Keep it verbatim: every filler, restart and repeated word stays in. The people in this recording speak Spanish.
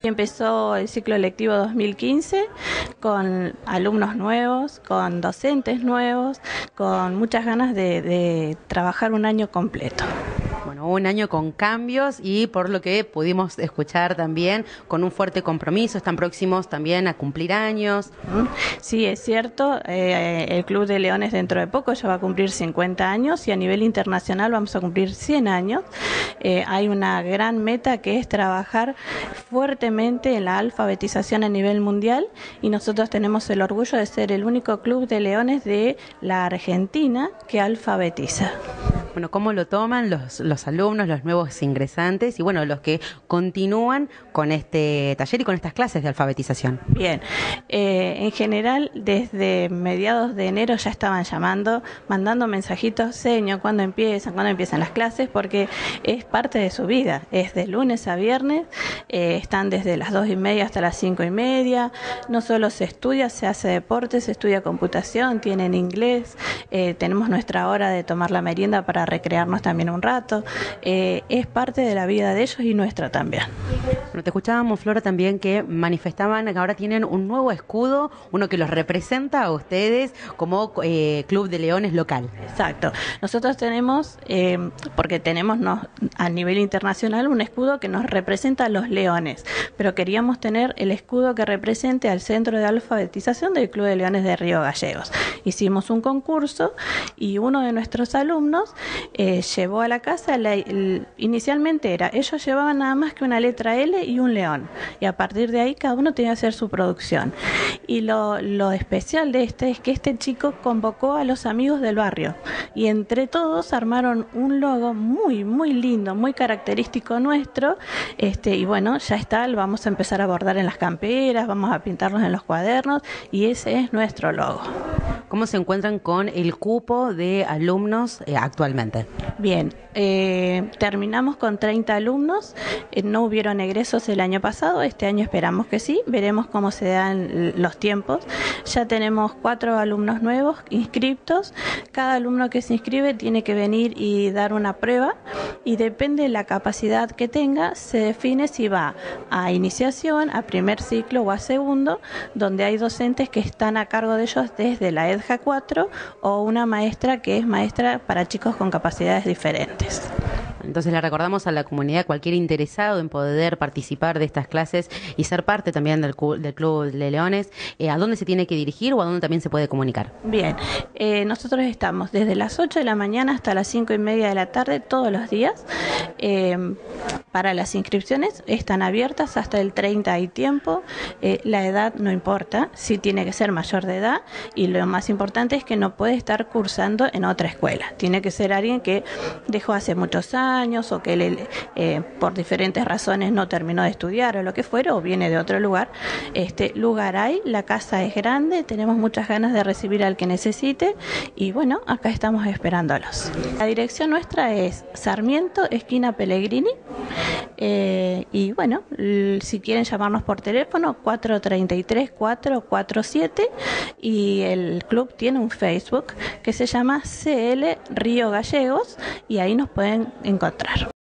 Empezó el ciclo lectivo dos mil quince con alumnos nuevos, con docentes nuevos, con muchas ganas de, de trabajar un año completo. Bueno, un año con cambios y por lo que pudimos escuchar también con un fuerte compromiso, están próximos también a cumplir años. Sí, es cierto, eh, el Club de Leones dentro de poco ya va a cumplir cincuenta años y a nivel internacional vamos a cumplir cien años. Eh, hay una gran meta que es trabajar fuertemente en la alfabetización a nivel mundial y nosotros tenemos el orgullo de ser el único club de leones de la Argentina que alfabetiza. Bueno, ¿cómo lo toman los, los alumnos, los nuevos ingresantes y bueno, los que continúan con este taller y con estas clases de alfabetización? Bien, eh, en general desde mediados de enero ya estaban llamando, mandando mensajitos, señor, ¿cuándo empiezan? ¿Cuándo empiezan las clases? Porque es parte de su vida, es de lunes a viernes, eh, están desde las dos y media hasta las cinco y media, no solo se estudia, se hace deporte, se estudia computación, tienen inglés, eh, tenemos nuestra hora de tomar la merienda para recrearnos también un rato, eh, es parte de la vida de ellos y nuestra también. Bueno, te escuchábamos, Flora, también que manifestaban que ahora tienen un nuevo escudo, uno que los representa a ustedes como eh, Club de Leones local. Exacto. Nosotros tenemos, eh, porque tenemos no, a nivel internacional un escudo que nos representa a los leones, pero queríamos tener el escudo que represente al Centro de Alfabetización del Club de Leones de Río Gallegos. Hicimos un concurso y uno de nuestros alumnos eh, llevó a la casa, la, el, inicialmente era, ellos llevaban nada más que una letra L y un león, y a partir de ahí cada uno tenía que hacer su producción. Y lo, lo especial de este es que este chico convocó a los amigos del barrio y entre todos armaron un logo muy muy lindo, muy característico nuestro, este y bueno, ya está, lo vamos a empezar a bordar en las camperas, vamos a pintarlos en los cuadernos y ese es nuestro logo. ¿Cómo se encuentran con el cupo de alumnos eh, actualmente? Bien, eh, terminamos con treinta alumnos, eh, no hubieron egresos el año pasado, este año esperamos que sí, veremos cómo se dan los tiempos. Ya tenemos cuatro alumnos nuevos inscriptos, cada alumno que se inscribe tiene que venir y dar una prueba y depende de la capacidad que tenga, se define si va a iniciación, a primer ciclo o a segundo, donde hay docentes que están a cargo de ellos desde la E D J A cuatro o una maestra que es maestra para chicos con capacidades diferentes. Entonces le recordamos a la comunidad, cualquier interesado en poder participar de estas clases y ser parte también del, del Club de Leones, eh, ¿a dónde se tiene que dirigir o a dónde también se puede comunicar? Bien, eh, nosotros estamos desde las ocho de la mañana hasta las cinco y media de la tarde todos los días. Eh, para las inscripciones están abiertas hasta el treinta hay tiempo, eh, la edad no importa, sí tiene que ser mayor de edad y lo más importante es que no puede estar cursando en otra escuela, tiene que ser alguien que dejó hace muchos años años o que le, eh, por diferentes razones no terminó de estudiar o lo que fuera o viene de otro lugar. Este lugar hay, la casa es grande, tenemos muchas ganas de recibir al que necesite y bueno, acá estamos esperándolos. La dirección nuestra es Sarmiento, esquina Pellegrini, eh, y bueno, si quieren llamarnos por teléfono cuatro tres tres, cuatro cuatro siete y el club tiene un Facebook que se llama C L Río Gallegos y ahí nos pueden encontrar.